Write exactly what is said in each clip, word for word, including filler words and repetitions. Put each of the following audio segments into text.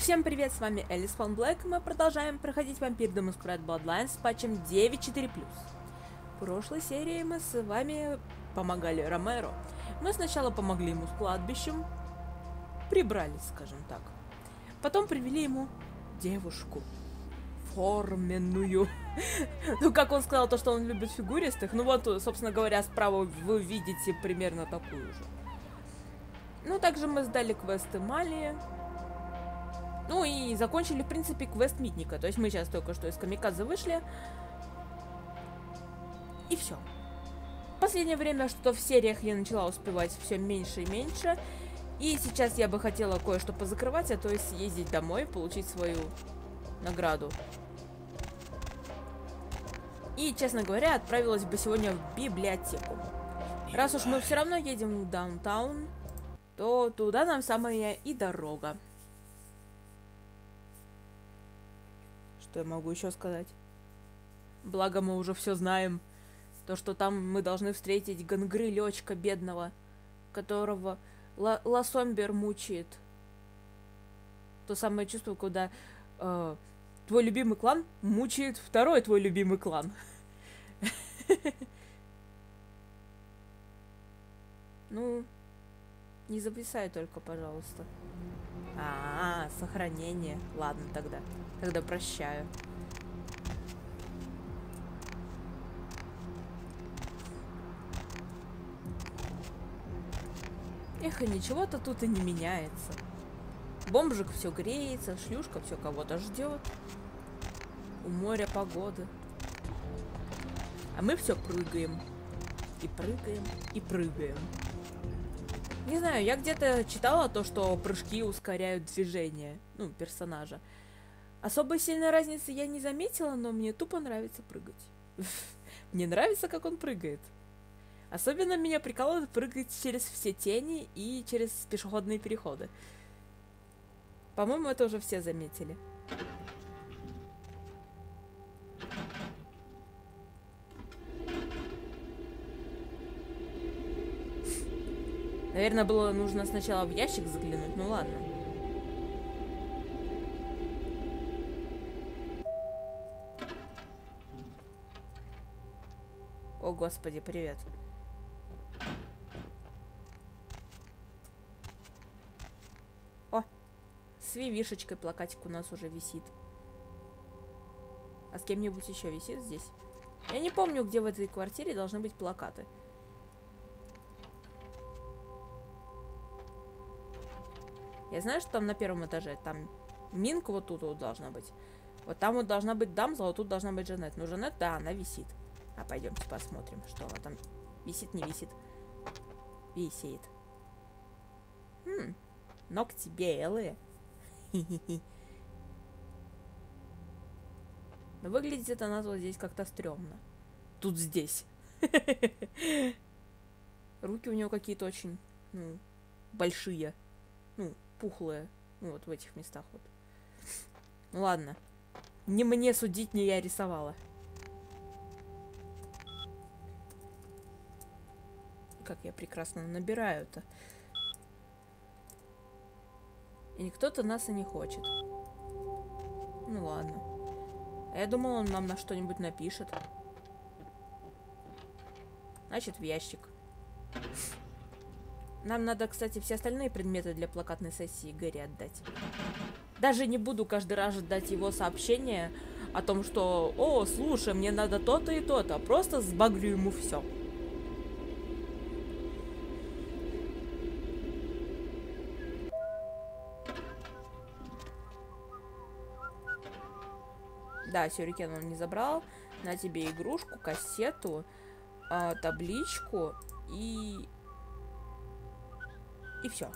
Всем привет, с вами Элис Фон Блэк, и мы продолжаем проходить Vampire the Masquerade Bloodlines с патчем девять точка четыре плюс. В прошлой серии мы с вами помогали Ромеро. Мы сначала помогли ему с кладбищем, прибрались, скажем так. Потом привели ему девушку. Форменную. Ну, как он сказал, то, что он любит фигуристых. Ну вот, собственно говоря, справа вы видите примерно такую же. Ну, также мы сдали квесты Малии. Ну и закончили, в принципе, квест Митника. То есть мы сейчас только что из Камикадзе вышли. И все. В последнее время что-то в сериях я начала успевать все меньше и меньше. И сейчас я бы хотела кое-что позакрывать, а то есть съездить домой, получить свою награду. И, честно говоря, отправилась бы сегодня в библиотеку. Раз уж мы все равно едем в даунтаун, то туда нам самая и дорога. Что я могу еще сказать? Благо мы уже все знаем. То, что там мы должны встретить Гангрылёчка бедного, которого Ла Ласомбер мучает. То самое чувство, когда э, твой любимый клан мучает второй твой любимый клан. Ну, не зависай только, пожалуйста. А, сохранение. Ладно, тогда. Тогда прощаю. Эх, и ничего-то тут и не меняется. Бомжик все греется, шлюшка все кого-то ждет. У моря погода. А мы все прыгаем. И прыгаем, и прыгаем. Не знаю, я где-то читала то, что прыжки ускоряют движение, ну, персонажа. Особой сильной разницы я не заметила, но мне тупо нравится прыгать. Мне нравится, как он прыгает. Особенно меня прикалывает прыгать через все тени и через пешеходные переходы. По-моему, это уже все заметили. Наверное, было нужно сначала в ящик заглянуть, ну ладно. О, господи, привет. О, с вивишечкой плакатик у нас уже висит. А с кем-нибудь еще висит здесь? Я не помню, где в этой квартире должны быть плакаты. Я знаю, что там на первом этаже, там Минка вот тут вот должна быть. Вот там вот должна быть Дамза, а вот тут должна быть Жанет. Ну, Жанет, да, она висит. А пойдемте посмотрим, что она там висит, не висит. Висит. Хм, ногти белые. Но выглядит она вот здесь как-то стрёмно. Тут здесь. Руки у нее какие-то очень, ну, большие. Ну, пухлые. Ну, вот в этих местах вот. Ну, ладно. Не мне судить, не я рисовала. Как я прекрасно набираю-то. И никто-то нас и не хочет. Ну, ладно. А я думала, он нам на что-нибудь напишет. Значит, в ящик. Нам надо, кстати, все остальные предметы для плакатной сессии Гэри отдать. Даже не буду каждый раз ждать его сообщения о том, что «О, слушай, мне надо то-то и то-то». Просто сбагрю ему все. Да, сюрикен он не забрал. На тебе игрушку, кассету, э, табличку и... И все.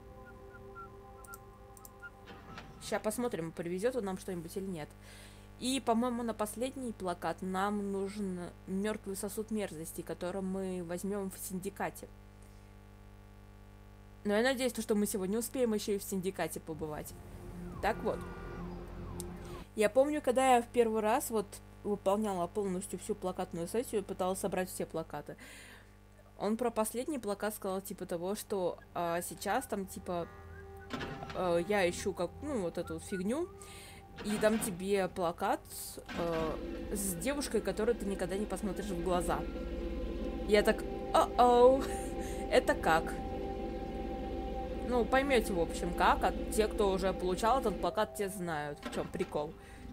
Сейчас посмотрим, привезет он нам что-нибудь или нет. И, по-моему, на последний плакат нам нужен мертвый сосуд мерзости, который мы возьмем в синдикате. Но я надеюсь, что мы сегодня успеем еще и в синдикате побывать. Так вот. Я помню, когда я в первый раз вот выполняла полностью всю плакатную сессию и пыталась собрать все плакаты. Он про последний плакат сказал типа того, что а, сейчас там типа э, я ищу как, ну, вот эту вот фигню, и дам тебе плакат э, с девушкой, которую ты никогда не посмотришь в глаза. Я так, о-оу, это как? Ну, поймете, в общем, как, а те, кто уже получал этот плакат, те знают, в чем прикол.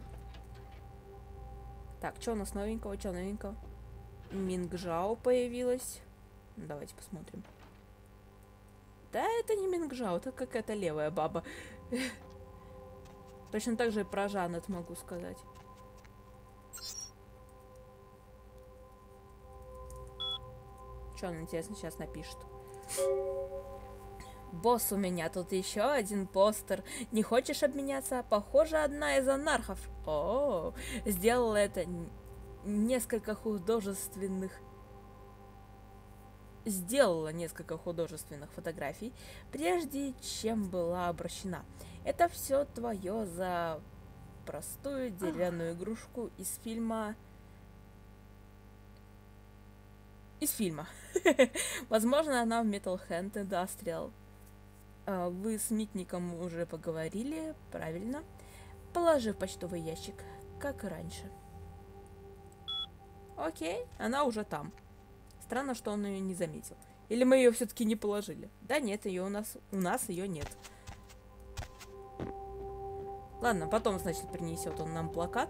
Так, что у нас новенького, что новенького? Мингжао появилась. Давайте посмотрим. Да, это не Мингжао, это какая-то левая баба. Точно так же и про Жанет могу сказать. Что он, интересно, сейчас напишет? Босс, у меня тут еще один постер. Не хочешь обменяться? Похоже, одна из анархов. О, сделала это несколько художественных... Сделала несколько художественных фотографий, прежде чем была обращена. Это все твое за простую деревянную игрушку из фильма... Из фильма. Возможно, она в Metal Hand Industrial. Вы с Митником уже поговорили, правильно. Положи в почтовый ящик, как и раньше. Окей, она уже там. Странно, что он ее не заметил. Или мы ее все-таки не положили? Да нет, ее у нас, у нас ее нет. Ладно, потом, значит, принесет он нам плакат.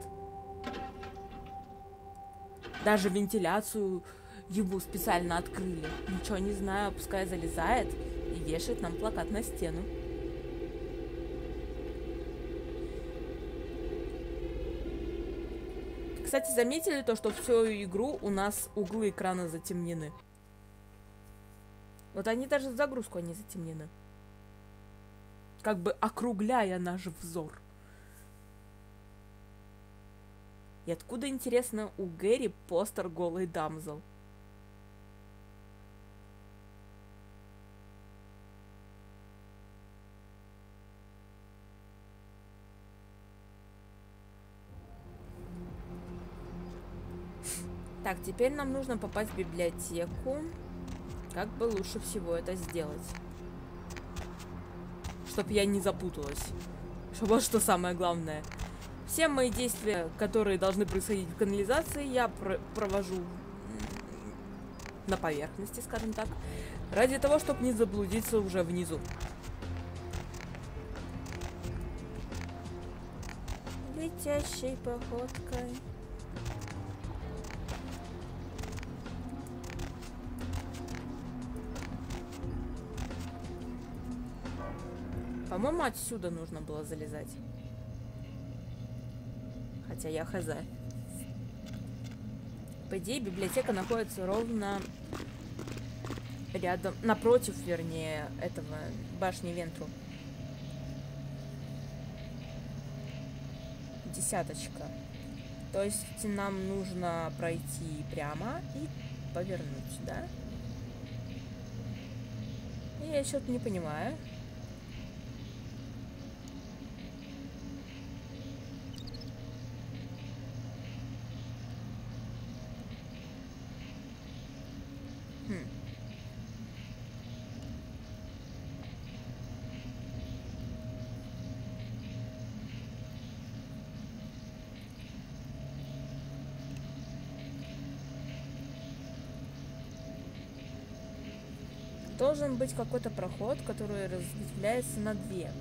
Даже вентиляцию ему специально открыли. Ничего не знаю, пускай залезает и вешает нам плакат на стену. Кстати, заметили то, что всю игру у нас углы экрана затемнены? Вот они даже в загрузку они затемнены. Как бы округляя наш взор. И откуда, интересно, у Гэри постер голой дамзел? Так, теперь нам нужно попасть в библиотеку. Как бы лучше всего это сделать? Чтоб я не запуталась. Вот что самое главное. Все мои действия, которые должны происходить в канализации, я пр провожу на поверхности, скажем так. Ради того, чтобы не заблудиться уже внизу. Летящей походкой. По-моему, отсюда нужно было залезать. Хотя я хз. По идее, библиотека находится ровно рядом, напротив, вернее, этого башни Вентру. Десяточка. То есть нам нужно пройти прямо и повернуть, да? Я что-то не понимаю. Хм. Должен быть какой-то проход, который разветвляется на две.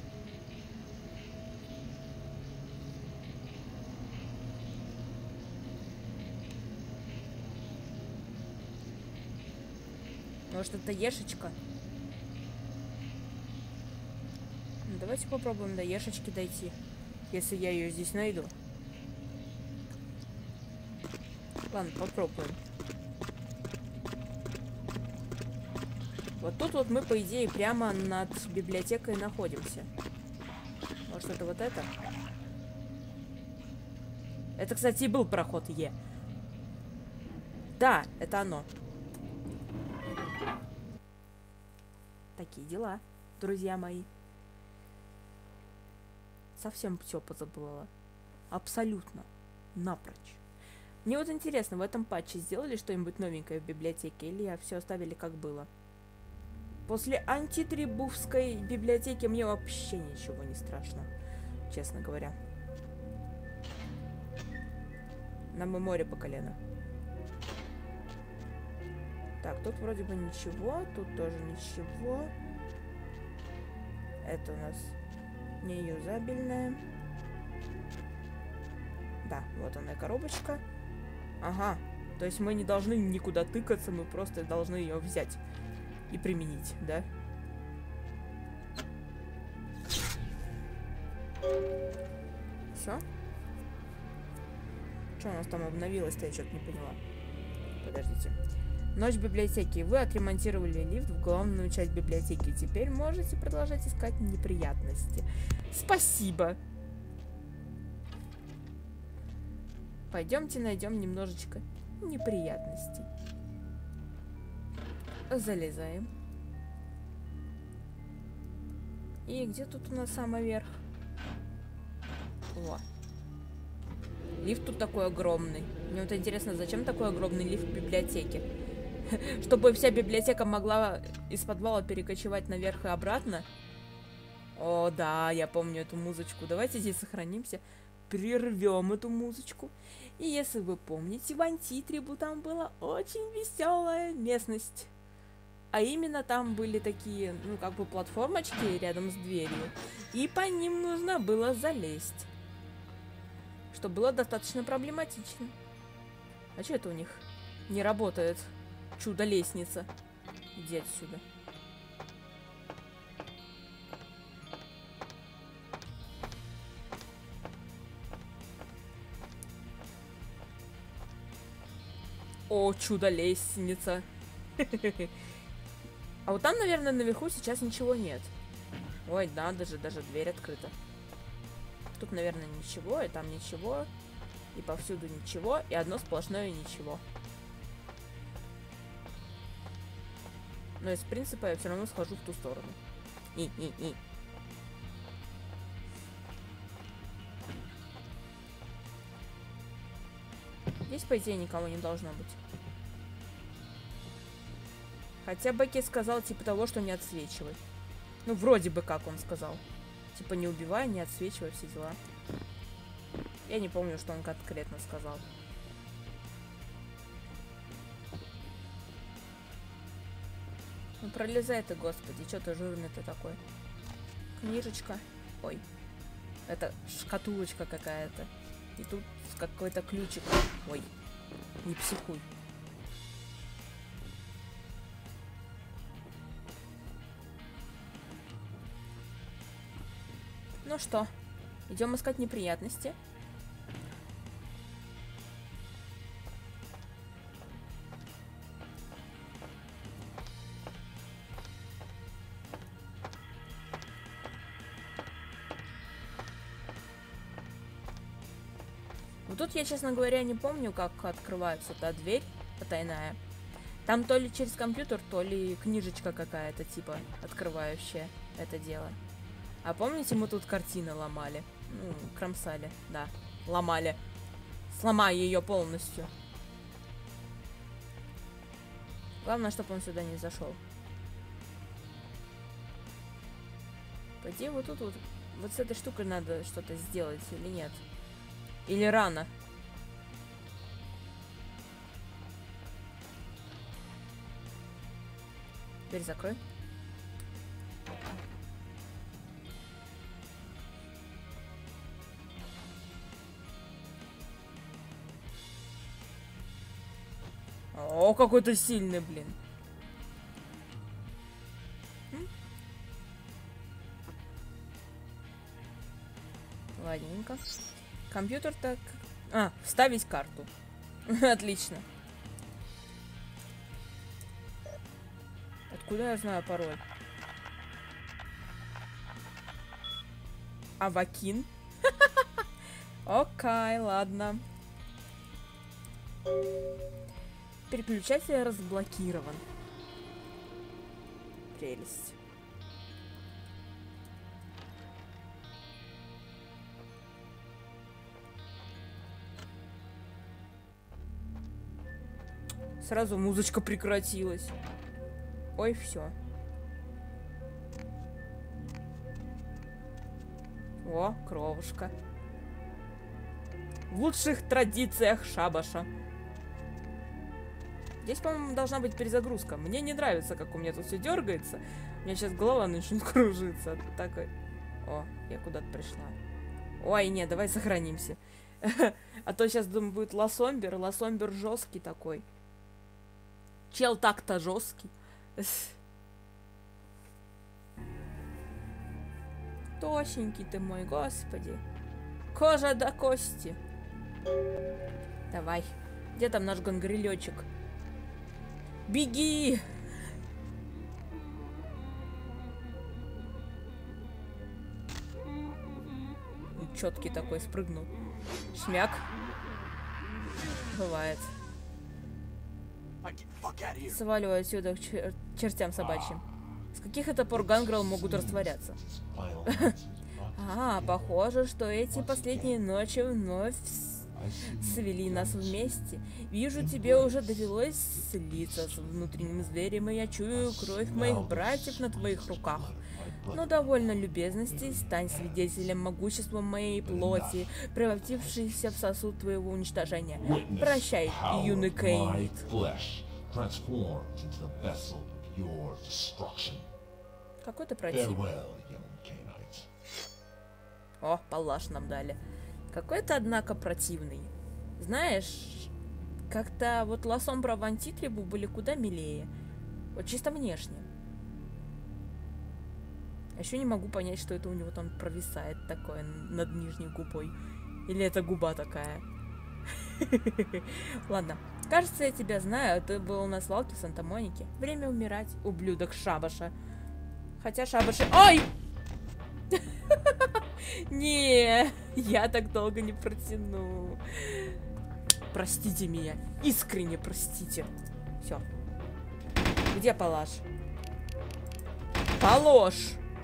Может, это ешечка? Ну, давайте попробуем до ешечки дойти, если я ее здесь найду. Ладно, попробуем. Вот тут вот мы, по идее, прямо над библиотекой находимся. Может, это вот это? Это, кстати, и был проход Е. Да, это оно. Такие дела, друзья мои. Совсем все позабыла. Абсолютно. Напрочь. Мне вот интересно, в этом патче сделали что-нибудь новенькое в библиотеке, или все оставили как было? После антитрибувской библиотеки мне вообще ничего не страшно, честно говоря. Нам и море по колено. Так, тут вроде бы ничего, тут тоже ничего. Это у нас неюзабельная. Да, вот она коробочка. Ага, то есть мы не должны никуда тыкаться, мы просто должны ее взять и применить, да? Все? Что у нас там обновилось-то, я что-то не поняла. Подождите. Ночь в библиотеке. Вы отремонтировали лифт в главную часть библиотеки. Теперь можете продолжать искать неприятности. Спасибо. Пойдемте найдем немножечко неприятностей. Залезаем. И где тут у нас самый верх? Во. Лифт тут такой огромный. Мне вот интересно, зачем такой огромный лифт в библиотеке? Чтобы вся библиотека могла из подвала перекочевать наверх и обратно? О, да, я помню эту музычку. Давайте здесь сохранимся. Прервем эту музычку. И если вы помните, в Антитрибу там была очень веселая местность. А именно там были такие, ну, как бы платформочки рядом с дверью. И по ним нужно было залезть. Что было достаточно проблематично. А что это у них не работает? Чудо-лестница. Иди отсюда. О, чудо-лестница. А вот там, наверное, наверху сейчас ничего нет. Ой, да, даже, даже дверь открыта. Тут, наверное, ничего, и там ничего. И повсюду ничего, и одно сплошное ничего. Но из принципа я все равно схожу в ту сторону. И-и-и. Здесь, по идее, никого не должно быть. Хотя Бекки сказал типа того, что не отсвечивай. Ну, вроде бы как он сказал. Типа не убивай, не отсвечивай, все дела. Я не помню, что он конкретно сказал. Ну, пролезай ты, господи, что ты жирный-то такой. Книжечка. Ой. Это шкатулочка какая-то. И тут какой-то ключик. Ой. Не психуй. Ну что, идем искать неприятности. Вот тут я, честно говоря, не помню, как открывается та дверь потайная. Там то ли через компьютер, то ли книжечка какая-то, типа, открывающая это дело. А помните, мы тут картины ломали? Ну, кромсали, да. Ломали. Сломай ее полностью. Главное, чтобы он сюда не зашел. По идее, вот тут вот, вот с этой штукой надо что-то сделать или нет? Или рано? Дверь закрой. О, какой ты сильный, блин. М? Ладненько. Компьютер так... А, вставить карту. Отлично. Откуда я знаю пароль? Авакин. Окей, ладно. Переключатель разблокирован. Прелесть. Сразу музычка прекратилась. Ой, все. О, кровушка. В лучших традициях шабаша. Здесь, по-моему, должна быть перезагрузка. Мне не нравится, как у меня тут все дергается. У меня сейчас голова начнет кружиться. Такой. О, я куда-то пришла. Ой, нет, давай сохранимся. А то сейчас, думаю, будет лосомбер. Лосомбер жесткий такой. Чел так-то жесткий. Тощенький ты мой, господи. Кожа до кости. Давай. Где там наш гангрелечек? Беги! Четкий такой спрыгнул. Шмяк. Бывает. Сваливай отсюда к чер чертям собачьим. С каких это пор гангрел могут растворяться? А, похоже, что эти последние ночи вновь свели нас вместе. Вижу, тебе уже довелось слиться с внутренним зверем, и я чую кровь моих братьев на твоих руках. Но довольно любезностей, стань свидетелем могущества моей плоти, превратившейся в сосуд твоего уничтожения. Прощай, юный Кейнит. Какой ты противный. О, палаш нам дали. Какой-то, однако, противный. Знаешь, как-то вот Лосомбра в Антитрибу были куда милее. Вот чисто внешне. Еще не могу понять, что это у него там провисает такое над нижней губой. Или это губа такая. Ладно. Кажется, я тебя знаю. Ты был на свалке в Санта-Монике. Время умирать, ублюдок Шабаша. Хотя Шабаши... Ой! Не, я так долго не протяну. Простите меня. Искренне простите. Все. Где Палаш? Положь!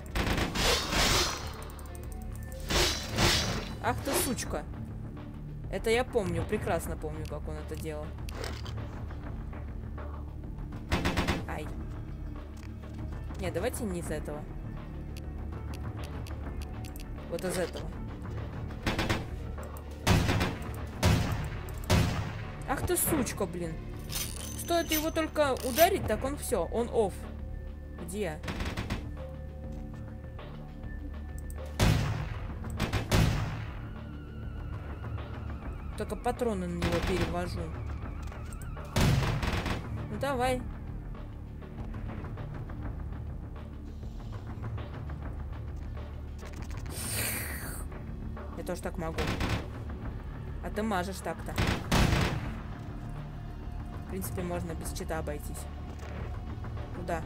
Ах ты сучка. Это я помню, прекрасно помню, как он это делал. Ай. Не, давайте не из этого. Вот из этого. Ах ты сучка, блин. Стоит его только ударить, так он все, он офф. Где? Только патроны на него перевожу. Ну давай. Я тоже так могу. А ты мажешь так-то. В принципе, можно без чита обойтись. Куда?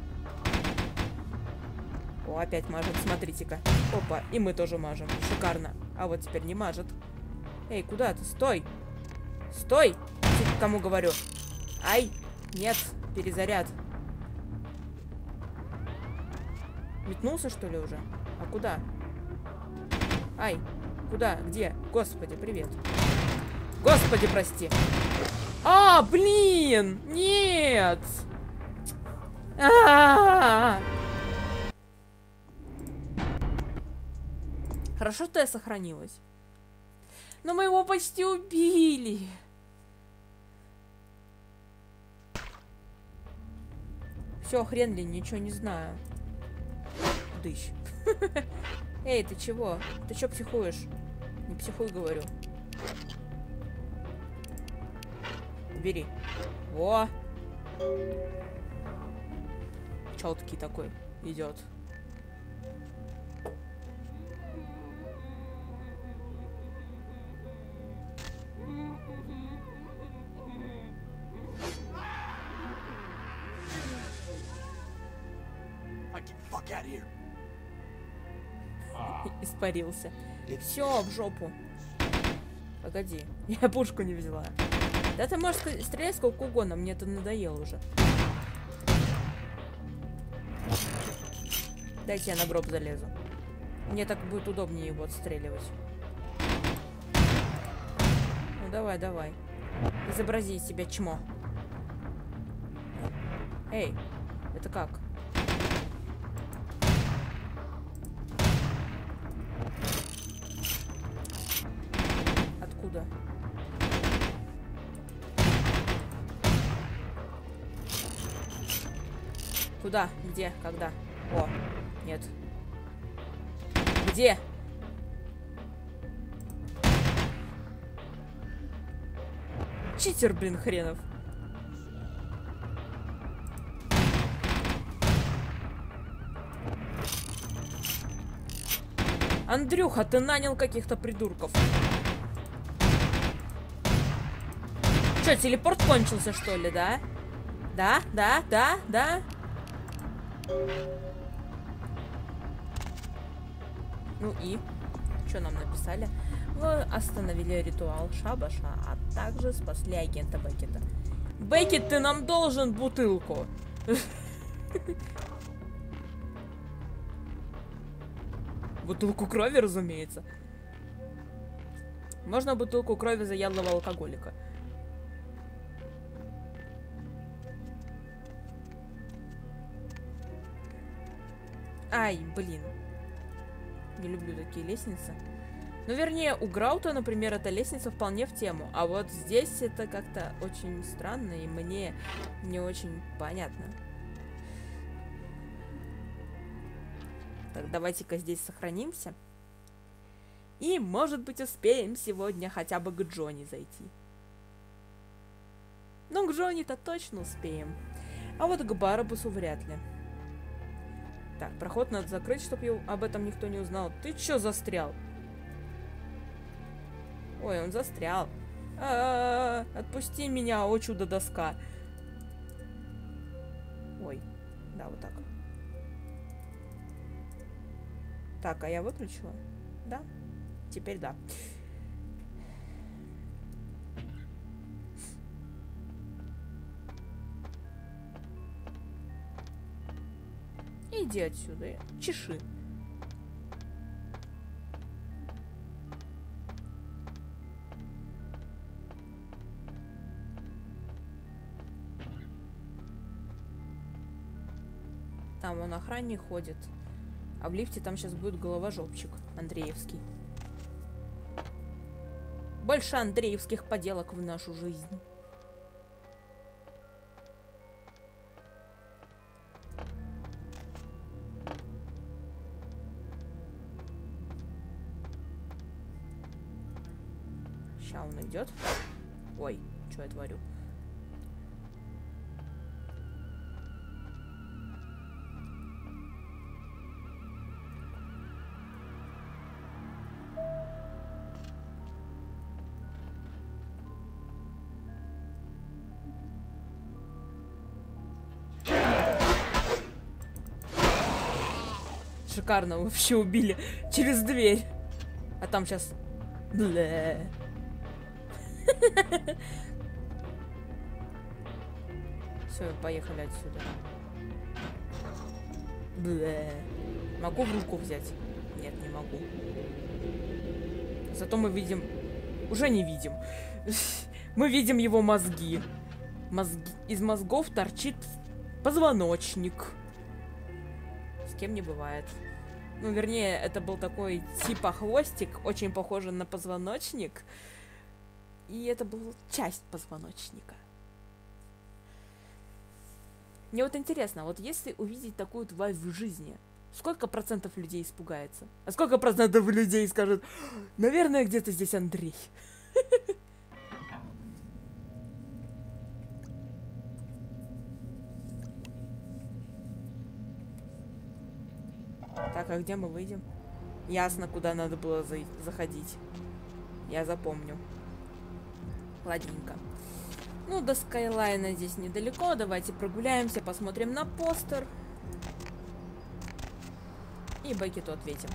О, опять мажет. Смотрите-ка. Опа, и мы тоже мажем. Шикарно. А вот теперь не мажет. Эй, куда ты? Стой! Стой! Ты кому говорю? Ай! Нет, перезаряд. Метнулся, что ли, уже? А куда? Ай! Куда? Где? Господи, привет. Господи, прости. А, блин! Нет! А-а-а! Хорошо, что я сохранилась. Но мы его почти убили. Все, хрен ли, ничего не знаю. Дыщ. Эй, ты чего? Ты чё психуешь? Не психуй, говорю. Бери. Во. Четкий такой идет. Испарился. Все, в жопу. Погоди, я пушку не взяла. Да ты можешь стрелять сколько угодно, мне это надоело уже. Дайте я на гроб залезу. Мне так будет удобнее его отстреливать. Ну давай, давай. Изобрази из себя чмо. Эй, это как? Куда? Где? Когда? О, нет. Где? Читер, блин, хренов. Андрюха, ты нанял каких-то придурков. Чё, телепорт кончился, что ли, да? Да, да, да, да. Ну и? Что нам написали? Вы остановили ритуал шабаша, а также спасли агента Беккета. Беккет, ты нам должен бутылку. Бутылку крови, разумеется. Можно бутылку крови заядлого алкоголика. Ай, блин. Не люблю такие лестницы. Ну, вернее, у Граута, например, эта лестница вполне в тему. А вот здесь это как-то очень странно, и мне не очень понятно. Так, давайте-ка здесь сохранимся. И, может быть, успеем сегодня хотя бы к Джонни зайти. Ну, к Джонни-то точно успеем. А вот к Барабусу вряд ли. Так, проход надо закрыть, чтобы об этом никто не узнал. Ты чё застрял? Ой, он застрял. А-а-а, отпусти меня, о чудо-доска. Ой, да, вот так. Так, а я выключила? Да? Теперь да. Иди отсюда, чеши. Там он охранник ходит. А в лифте там сейчас будет головожопчик Андреевский. Больше андреевских поделок в нашу жизнь. Ща он идет. Ой, что я творю? Шикарно вообще убили через дверь. А там сейчас... Блэ. Все, поехали отсюда. Блэ. Могу в руку взять? Нет, не могу. Зато мы видим... Уже не видим. Мы видим его мозги. Мозги... Из мозгов торчит позвоночник. С кем не бывает. Ну, вернее, это был такой типа хвостик, очень похожий на позвоночник. И это была часть позвоночника. Мне вот интересно, вот если увидеть такую тварь в жизни, сколько процентов людей испугается? А сколько процентов людей скажет: наверное, где-то здесь Андрей? Так, а где мы выйдем? Ясно, куда надо было за заходить. Я запомню. Ладненько. Ну, до Скайлайна здесь недалеко. Давайте прогуляемся, посмотрим на постер. И Беккету ответим.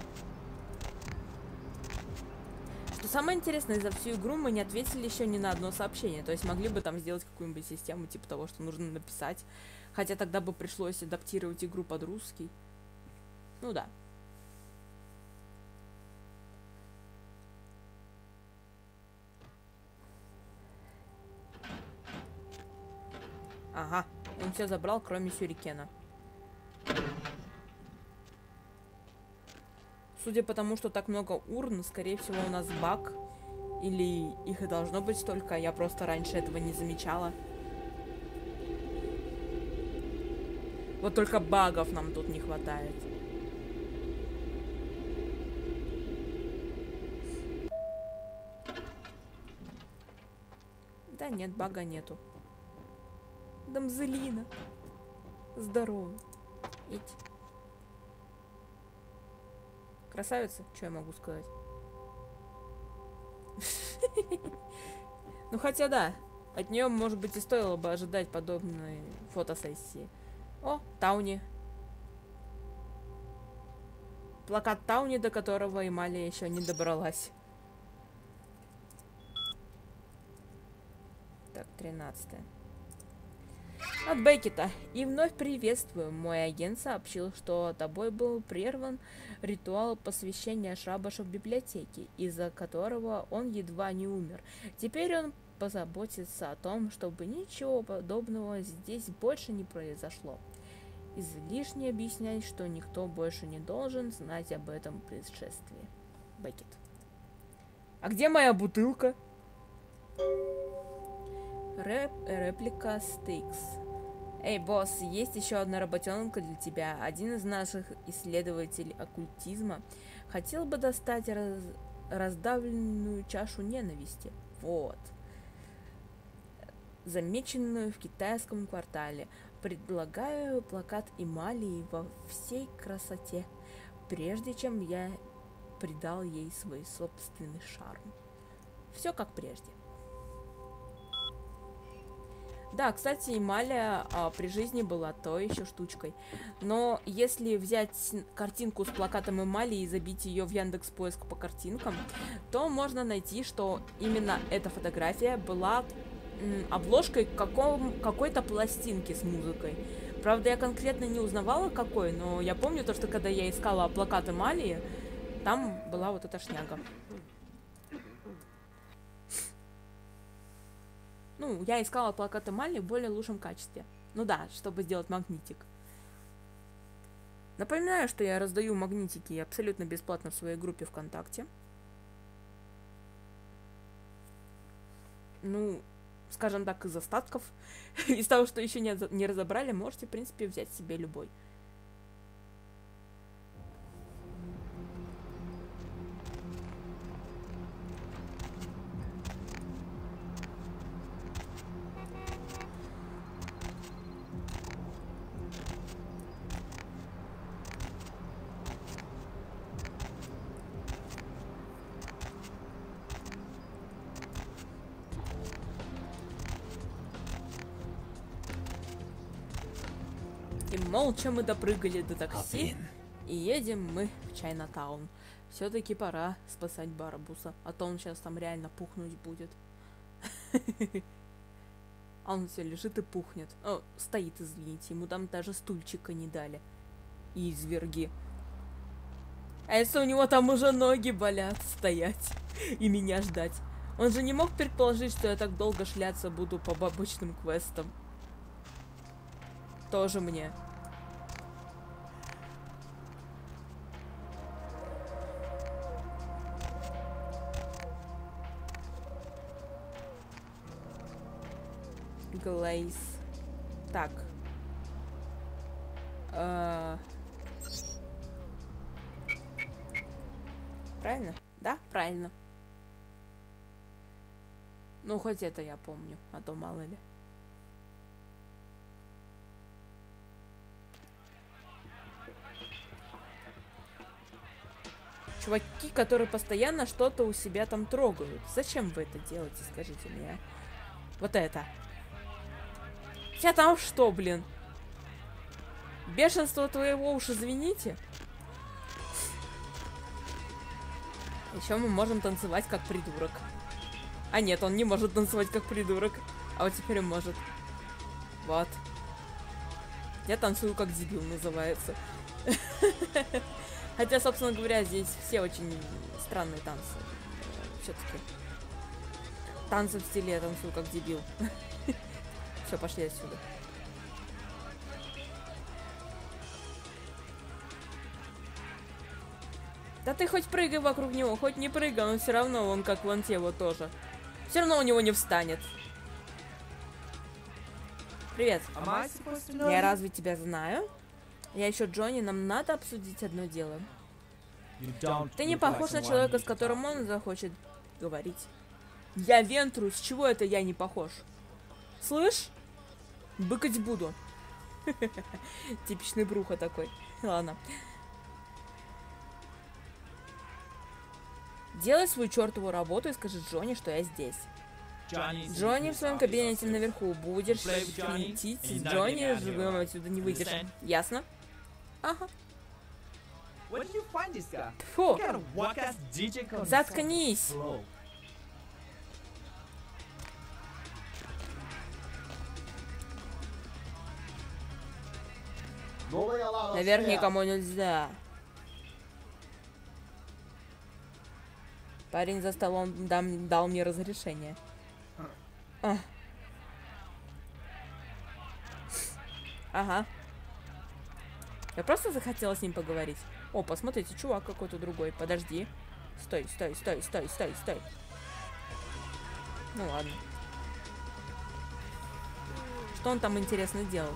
Что самое интересное, за всю игру мы не ответили еще ни на одно сообщение. То есть могли бы там сделать какую-нибудь систему, типа того, что нужно написать. Хотя тогда бы пришлось адаптировать игру под русский. Ну да. Ага, он все забрал, кроме сюрикена. Судя по тому, что так много урн, скорее всего, у нас баг. Или их и должно быть столько, я просто раньше этого не замечала. Вот только багов нам тут не хватает. Да нет, бага нету. Дамзелина. Здорово. Идь. Красавица, что я могу сказать? Ну хотя да, от нее, может быть, и стоило бы ожидать подобной фотосессии. О, Тауни. Плакат Тауни, до которого Эмалия еще не добралась. Так, тринадцатое. От Беккета. И вновь приветствую. Мой агент сообщил, что тобой был прерван ритуал посвящения Шабаша в библиотеке, из-за которого он едва не умер. Теперь он позаботится о том, чтобы ничего подобного здесь больше не произошло. Излишне объяснять, что никто больше не должен знать об этом происшествии. Беккет. А где моя бутылка? Рэп, реплика Стикс. Эй, босс, есть еще одна работенка для тебя. Один из наших исследователей оккультизма хотел бы достать раз, раздавленную чашу ненависти. Вот. Замеченную в китайском квартале. Предлагаю плакат Эмалии во всей красоте, прежде чем я придал ей свой собственный шарм. Все как прежде. Да, кстати, Эмалия а, при жизни была то еще штучкой. Но если взять картинку с плакатом Эмалии и забить ее в Яндекс.Поиск по картинкам, то можно найти, что именно эта фотография была м, обложкой каком, какой-то пластинки с музыкой. Правда, я конкретно не узнавала какой, но я помню то, что когда я искала плакат Эмалии, там была вот эта шняга. Ну, я искала плакат Эмалии в более лучшем качестве. Ну да, чтобы сделать магнитик. Напоминаю, что я раздаю магнитики абсолютно бесплатно в своей группе ВКонтакте. Ну, скажем так, из остатков. Из того, что еще не, не разобрали, можете, в принципе, взять себе любой. И молча мы допрыгали до такси, и едем мы в Чайнатаун. Все-таки пора спасать Барбуса, а то он сейчас там реально пухнуть будет. А он все лежит и пухнет. О, стоит, извините, ему там даже стульчика не дали. И изверги. А если у него там уже ноги болят стоять и меня ждать? Он же не мог предположить, что я так долго шляться буду по обычным квестам. Тоже мне. Глейс. Так. А... Правильно? Да, правильно. Ну, хоть это я помню, а то мало ли. Чуваки, которые постоянно что-то у себя там трогают. Зачем вы это делаете, скажите мне? Вот это. Я там что, блин? Бешенство твоего уж извините. Еще мы можем танцевать как придурок. А нет, он не может танцевать как придурок. А вот теперь он может. Вот. Я танцую как дебил, называется. Хотя, собственно говоря, здесь все очень странные танцы. Все-таки. Танцы в стиле я танцую как дебил. Все, пошли отсюда. Да ты хоть прыгай вокруг него, хоть не прыгай, но все равно он как вон те вот тоже. Все равно у него не встанет. Привет. Я разве тебя знаю? Я еще Джонни, нам надо обсудить одно дело. Ты не похож на человека, с которым он захочет говорить. Я Вентру, с чего это я не похож? Слышь? Быкать буду. Типичный Бруха такой. Ладно. Делай свою чертову работу и скажи Джонни, что я здесь. Джонни в своем кабинете наверху. Будешь шутить с Джонни, живым отсюда не выйдешь. Ясно? Ага. Фу. Заткнись. Наверх никому нельзя. Парень за столом дам, дал мне разрешение. А. Ага. Я просто захотела с ним поговорить. О, посмотрите, чувак какой-то другой. Подожди. Стой, стой, стой, стой, стой, стой. Ну ладно. Что он там интересно делал?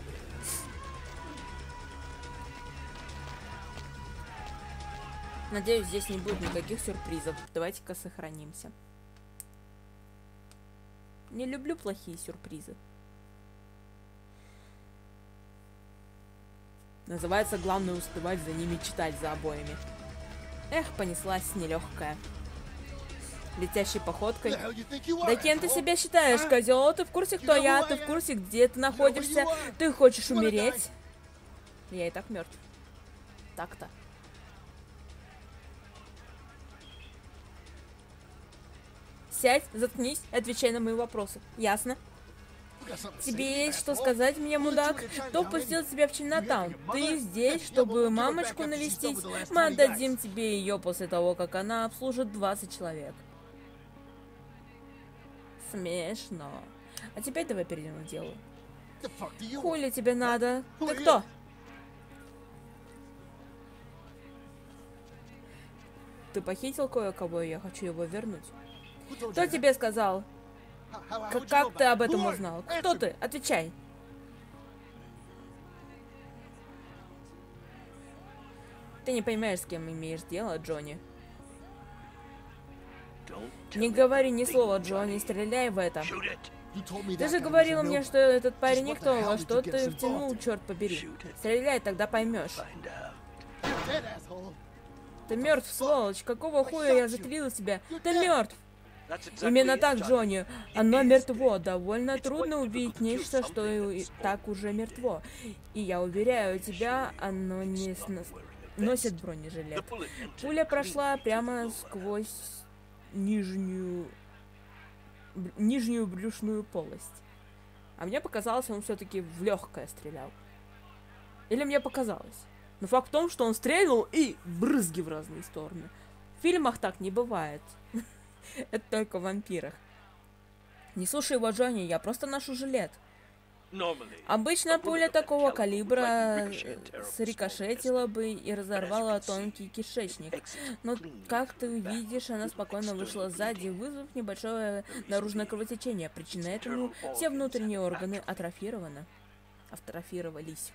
Надеюсь, здесь не будет никаких сюрпризов. Давайте-ка сохранимся. Не люблю плохие сюрпризы. Называется, главное успевать за ними читать, за обоями. Эх, понеслась нелегкая. Летящей походкой. Да кем ты себя считаешь, козел? Ты в курсе, кто я? Ты в курсе, где ты находишься? Ты хочешь умереть? Я и так мертв. Так-то. Сядь, заткнись, отвечай на мои вопросы. Ясно? Тебе есть что сказать мне, мудак? Кто пустил тебя в Чайнатаун? Ты здесь, чтобы мамочку навестить? Мы отдадим тебе ее после того, как она обслужит двадцать человек. Смешно. А теперь давай перейдем к делу. Хули тебе надо? Ты кто? Ты похитил кое-кого, и я хочу его вернуть. Кто тебе сказал? Как, как ты об этом узнал? Кто ты? Отвечай. Ты не понимаешь, с кем имеешь дело, Джонни. Не говори ни слова, Джонни, стреляй в это. Ты же говорил мне, что этот парень никто, во что ты втянул, черт побери. Стреляй, тогда поймешь. Ты мертв, сволочь. Какого хуя я застрелил тебя? Ты мертв. Именно так, Джонни. Оно мертво. Довольно трудно убить нечто, что и так уже мертво. И я уверяю тебя, оно не снос... носит бронежилет. Пуля прошла прямо сквозь нижнюю... нижнюю брюшную полость. А мне показалось, он все-таки в легкое стрелял. Или мне показалось. Но факт в том, что он стрельнул и брызги в разные стороны. В фильмах так не бывает. Это только в вампирах. Не слушай его, Джонни, я просто ношу жилет. Обычно пуля такого калибра срикошетила бы и разорвала тонкий кишечник. Но, как ты видишь, она спокойно вышла сзади, вызвав небольшое наружное кровотечение. Причина этому — все внутренние органы атрофированы. Атрофировались.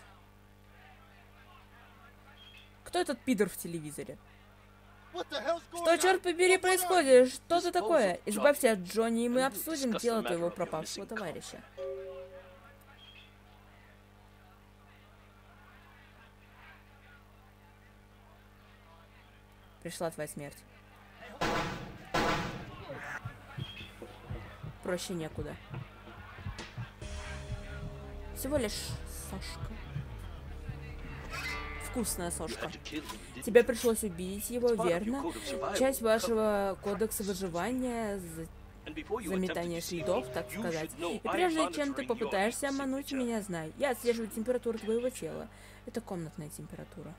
Кто этот пидор в телевизоре? Что, черт побери, происходит? Что это такое? Избавься от Джонни, и мы обсудим дело твоего пропавшего товарища. Пришла твоя смерть. Проще некуда. Всего лишь сошка. Вкусная сошка. Тебе пришлось убить его, верно? Часть вашего кодекса выживания, за... заметание следов, так сказать. И прежде чем ты попытаешься обмануть меня, знай, я отслеживаю температуру твоего тела. Это комнатная температура.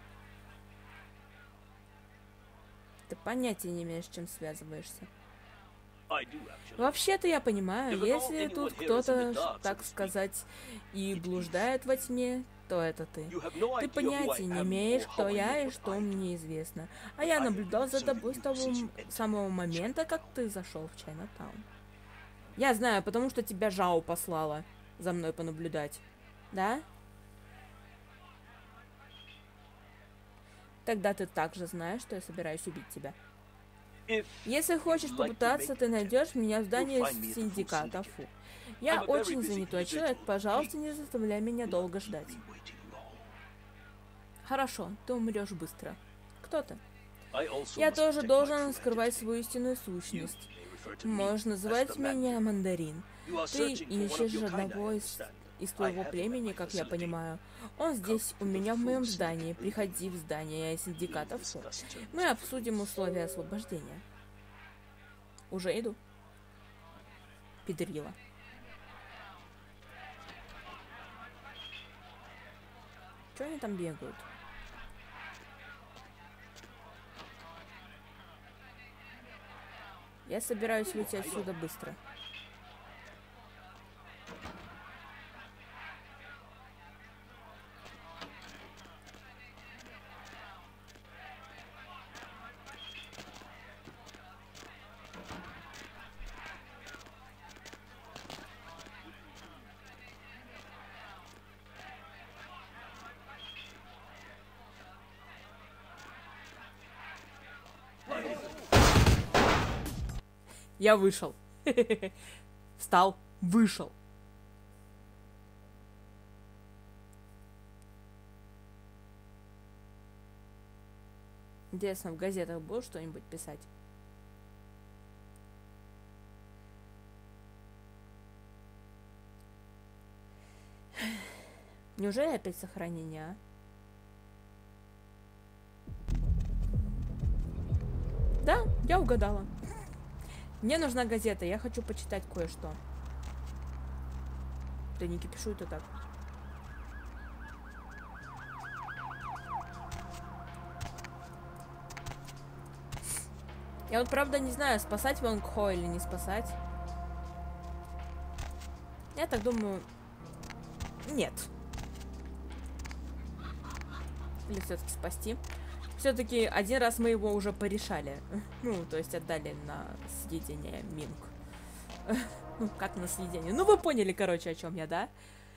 Ты понятия не имеешь, с чем связываешься. Вообще-то я понимаю, если тут кто-то, так сказать, и блуждает во тьме, то это ты. Ты понятия не имеешь, кто я и что мне известно. А я наблюдал за тобой с того самого момента, как ты зашел в Чайнатаун. Я знаю, потому что тебя Жао послала. за мной понаблюдать. Да? Тогда ты также знаешь, что я собираюсь убить тебя. Если хочешь попытаться, ты найдешь меня в здании синдиката Фу. Я очень занятой человек, пожалуйста, не заставляй меня долго ждать. Хорошо, ты умрешь быстро. Кто ты? Я тоже должен скрывать свою истинную сущность. Можешь называть меня Мандарин. Ты ищешь одного из, из твоего племени, как я понимаю. Он здесь, у меня в моем здании. Приходи в здание синдиката Фу. Мы обсудим условия освобождения. Уже иду. Педрила. Чё они там бегают? Я собираюсь выйти отсюда быстро. Я вышел. Встал, вышел. Интересно, в газетах будут что-нибудь писать? Неужели опять сохранение, а? Да, я угадала. Мне нужна газета, я хочу почитать кое-что. Да не кипишу это так. Я вот правда не знаю, спасать Вонг Хо или не спасать. Я так думаю, нет. Или все-таки спасти. Все-таки один раз мы его уже порешали. Ну, то есть отдали на съедение Минг. Ну, как на съедение? Ну, вы поняли, короче, о чем я, да?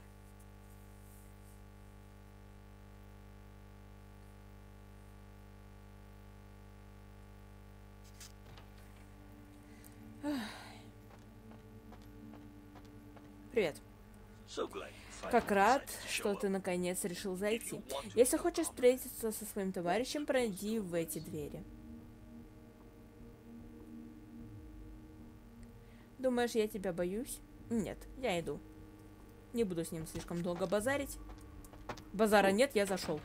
Привет. Как рад, что ты наконец решил зайти. Если хочешь встретиться со своим товарищем, пройди в эти двери. Думаешь, я тебя боюсь? Нет, я иду. Не буду с ним слишком долго базарить. Базара нет, я зашел.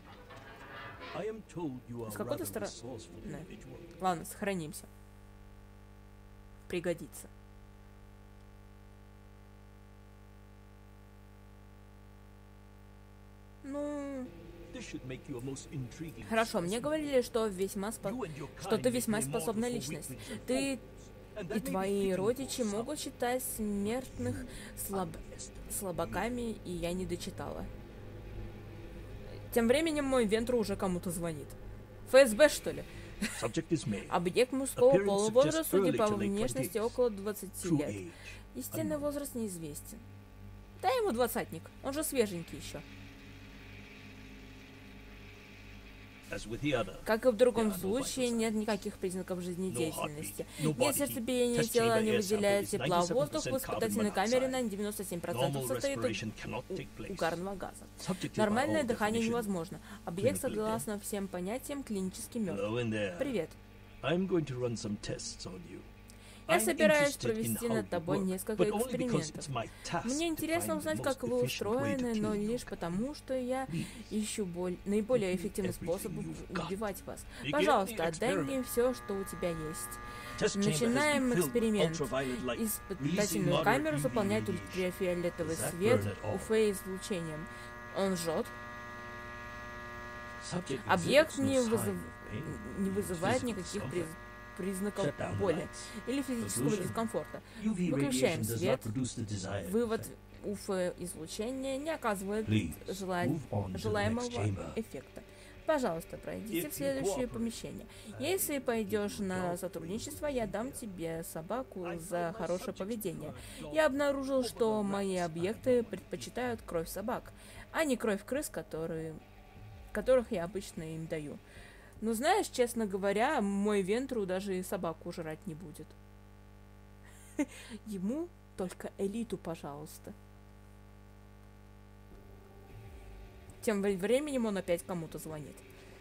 С какой-то стороны... Да. Ладно, сохранимся. Пригодится. Ну... Хорошо, мне говорили, что весьма спо... что ты весьма способная личность. Ты и твои родичи могут считать смертных слаб... слабаками, и я не дочитала. Тем временем мой Вентру уже кому-то звонит. ФСБ, что ли? Объект мужского пола, возраст, судя по внешности, около двадцати лет. Истинный возраст неизвестен. Да ему двадцатник, он же свеженький еще. Как и в другом случае, нет никаких признаков жизнедеятельности. Нет сердцебиения, тело не выделяет тепла, воздух в испытательной камере на девяносто семь процентов состоит из угарного газа. Нормальное дыхание невозможно. Объект, согласно всем понятиям, клинически мертв. Привет. Я собираюсь провести над тобой несколько экспериментов. Мне интересно узнать, как вы устроены, но лишь потому, что я ищу боль... наиболее эффективный способ убивать вас. Пожалуйста, отдай мне все, что у тебя есть. Начинаем эксперимент. Испытательную камеру заполняет ультрафиолетовый свет УФ-излучением. Он жжет. Объект не, вызыв... не вызывает никаких признаков. признаков боли или физического дискомфорта. Выключаем свет. Вывод УФ-излучения не оказывает желаемого эффекта. Пожалуйста, пройдите в следующее помещение. Если пойдешь на сотрудничество, я дам тебе собаку за хорошее поведение. Я обнаружил, что мои объекты предпочитают кровь собак, а не кровь крыс, которые... которых я обычно им даю. Но знаешь, честно говоря, мой Вентру даже и собаку жрать не будет. Ему только элиту, пожалуйста. Тем временем он опять кому-то звонит.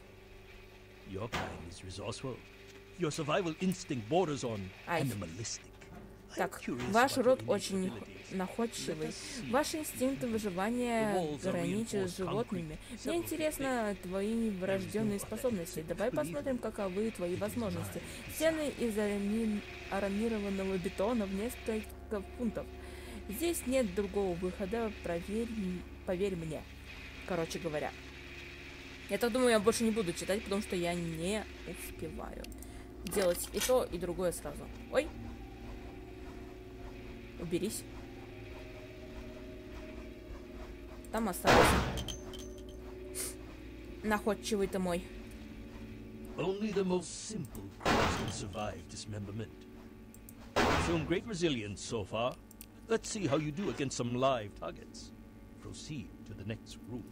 Ай. Так, ваш род очень находчивый. Ваши инстинкты выживания граничат с животными. Мне интересно твои врожденные способности. Давай посмотрим, каковы твои возможности. Стены из арами... армированного бетона в несколько фунтов. Здесь нет другого выхода, проверь... поверь мне. Короче говоря. Я так думаю, я больше не буду читать, потому что я не успеваю делать и то, и другое сразу. Ой. Уберись. Там остался. Находчивый ты мой. Only the most simple creatures can survive dismemberment. Shown great resilience so far. Let's see how you do against some live targets. Proceed to the next room.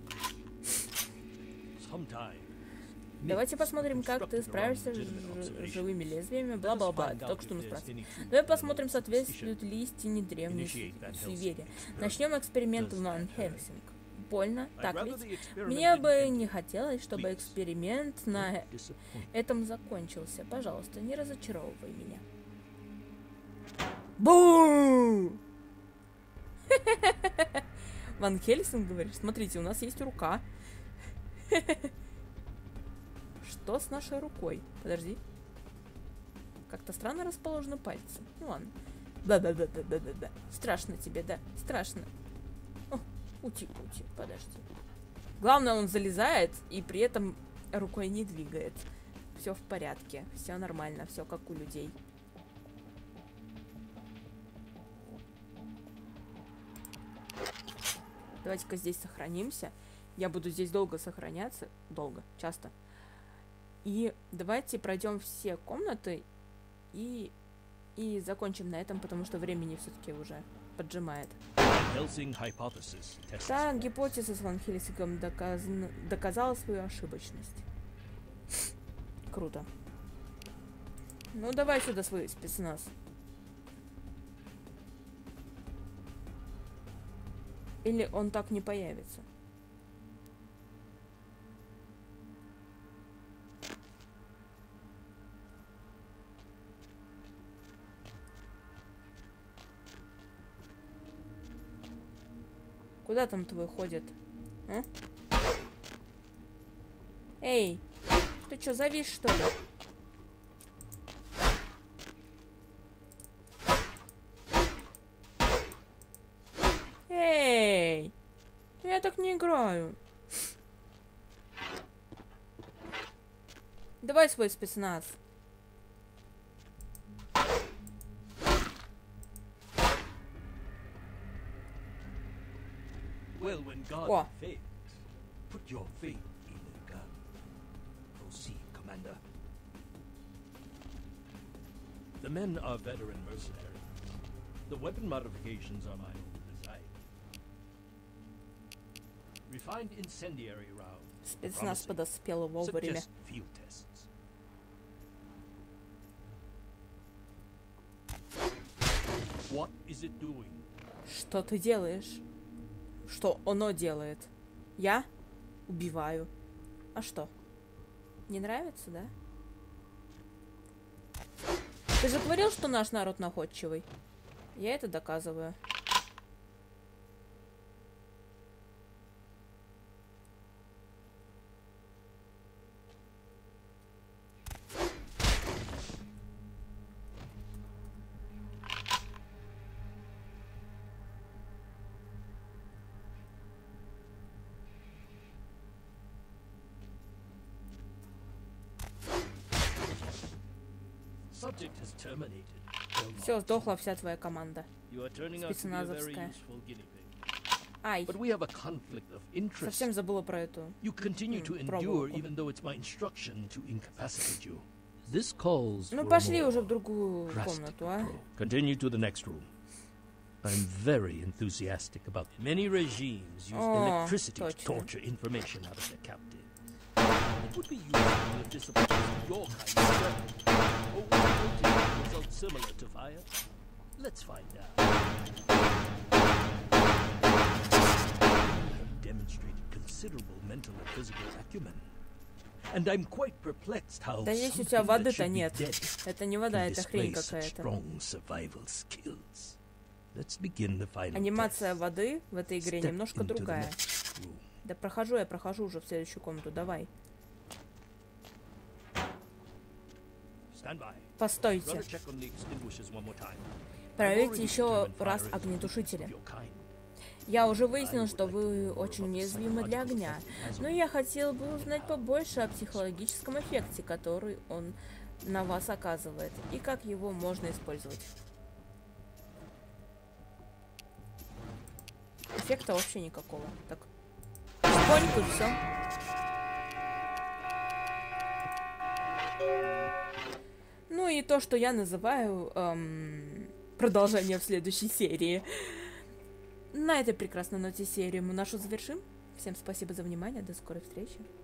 Sometime. Давайте посмотрим, как ты справишься с живыми лезвиями, бла-бла-бла. Только что мы спросили. Давай посмотрим, соответствует ли истине древней суеверия. Начнем эксперимент в Ван Хельсинг. Больно, так ведь? Мне бы не хотелось, чтобы эксперимент на этом закончился. Пожалуйста, не разочаровывай меня. Бу! Ван Хельсинг, говоришь? Смотрите, у нас есть рука. Что с нашей рукой? Подожди. Как-то странно расположены пальцы. Ну ладно. Да-да-да-да-да-да-да. Страшно тебе, да? Страшно. О, ути-ути, подожди. Главное, он залезает и при этом рукой не двигает. Все в порядке. Все нормально. Все как у людей. Давайте-ка здесь сохранимся. Я буду здесь долго сохраняться. Долго. Часто. И давайте пройдем все комнаты и, и закончим на этом, потому что времени все-таки уже поджимает. Так, гипотеза с Ван Хельсингом доказан... доказала свою ошибочность. Круто. Ну, давай сюда свой спецназ. Или он так не появится? Куда там твой ходит? А? Эй, ты что, завис, что ли? Эй, я так не играю. Давай свой спецназ. Well, when God О. fails, put your faith in the gun. Proceed, Commander. The men are veteran mercenaries. The weapon modifications are my own design. Refined incendiary rounds. Спецназ подоспел вовремя. Suggest field tests. What is it doing? Что ты делаешь? Что оно делает? Я убиваю. А что? Не нравится, да? Ты же говорил, что наш народ находчивый. Я это доказываю. Все, сдохла вся твоя команда. Спецназовская. Ай, but we have a conflict of interest. совсем забыла про эту. You continue to М, endure, проволоку. even though it's my instruction to incapacitate you. This calls Ну for пошли more уже в другую drastic комнату, а? approach. Continue to the next room. I'm very enthusiastic about it. Many regimes use О, electricity to точно. torture information out of their captives. It would be useful if this applies to your kind of weapon. Or would it take results similar to fire? Let's find out. You have demonstrated considerable mental and physical acumen. And I'm quite perplexed how Да есть у тебя something that воды-то should be нет. dead Это не вода, can это хрень display such какая-то. strong survival skills. Let's begin the final Анимация test. воды в этой игре Step немножко into the другая. next room. Да прохожу я, прохожу уже в следующую комнату, давай. Stand by. Постойте. Brother, check on the extinguishers one more time. Проверьте еще раз огнетушители. Я уже выяснил, что вы очень уязвимы для огня, но я хотел бы узнать побольше о психологическом эффекте, который он на вас оказывает, и как его можно использовать. Эффекта вообще никакого. Так, тихонько и все. Ну и то, что я называю эм, продолжение в следующей серии. На этой прекрасной ноте серию мы нашу завершим. Всем спасибо за внимание, до скорой встречи.